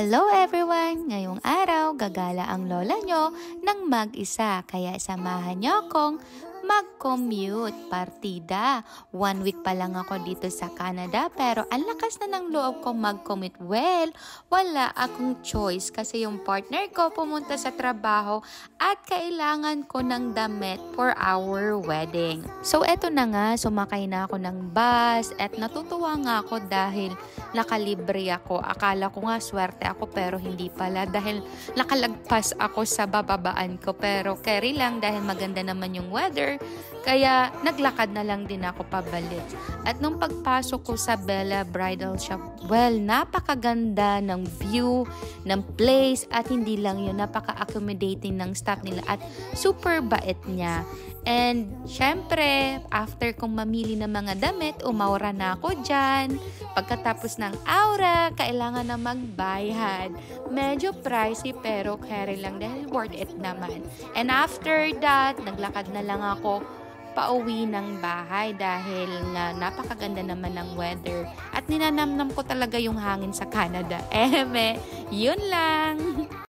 Hello everyone! Ngayong araw, gagala ang lola nyo ng mag-isa. Kaya samahan nyo akong mag-commute partida. 1 week pa lang ako dito sa Canada pero ang lakas na ng loob ko mag-commute. Well, wala akong choice kasi yung partner ko pumunta sa trabaho at kailangan ko ng damit for our wedding. So eto na nga, sumakay na ako ng bus at natutuwa nga ako dahil nakalibre ako. Akala ko nga swerte ako pero hindi pala dahil nakalagpas ako sa bababaan ko. Pero carry lang dahil maganda naman yung weather. Kaya naglakad na lang din ako pabalik. At nung pagpasok ko sa Bella Bridal Shop, well, napakaganda ng view, ng place, at hindi lang yun, napaka-accommodating ng staff nila at super bait niya. And syempre, after kong mamili ng mga damit, umaura na ako dyan. Pagkatapos ng aura, kailangan na magbayad. Medyo pricey pero carry lang dahil worth it naman. And after that, naglakad na lang ako pauwi ng bahay dahil nga napakaganda naman ng weather. At ninanamnam ko talaga yung hangin sa Canada. Yun lang!